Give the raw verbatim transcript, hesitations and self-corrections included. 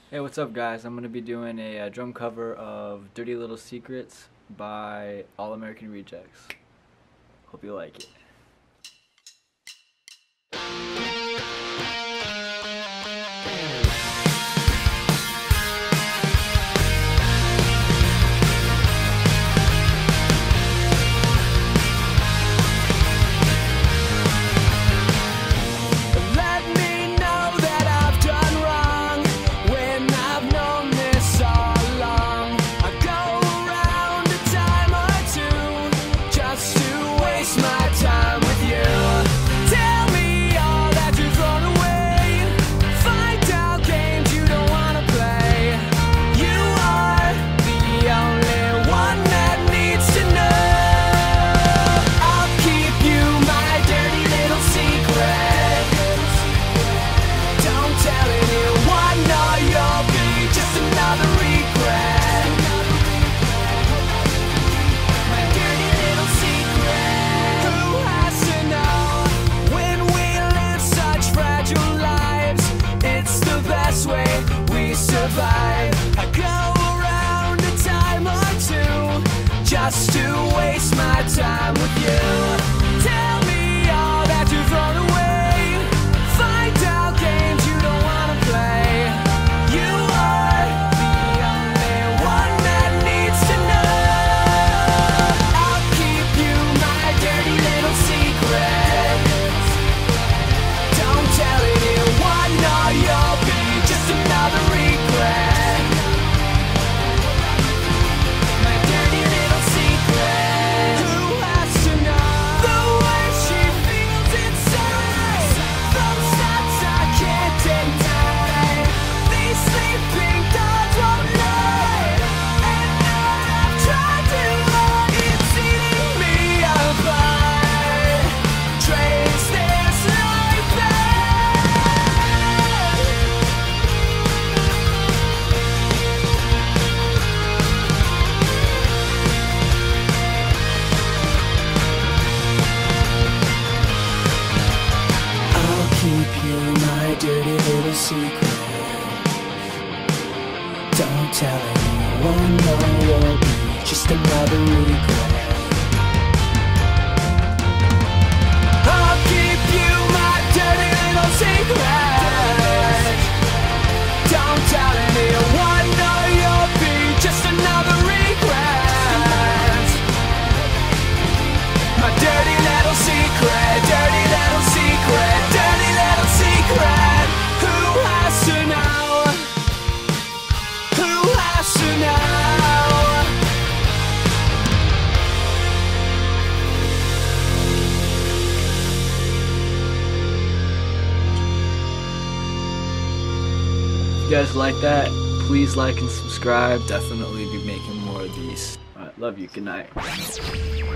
Hey, what's up, guys? I'm gonna be doing a, uh drum cover of Dirty Little Secrets by All American Rejects. Hope you like it. I go around a time or two just to waste my time with you. Tell me all that you've thrown away. Find out games you don't wanna play. You are the only one that needs to know. I'll keep you my dirty little secret. Don't tell anyone or you'll be just another regret. Keep you my dirty little secret. Don't tell anyone, no, you'll be just another regret. I'll keep you my dirty little secret. Don't tell anyone, no, you'll be just another regret. My dirty little secret, dirty little secret, dirty little secret. Who has to know? Who has to know? If you guys like that, please like and subscribe. Definitely be making more of these. Alright, love you. Good night.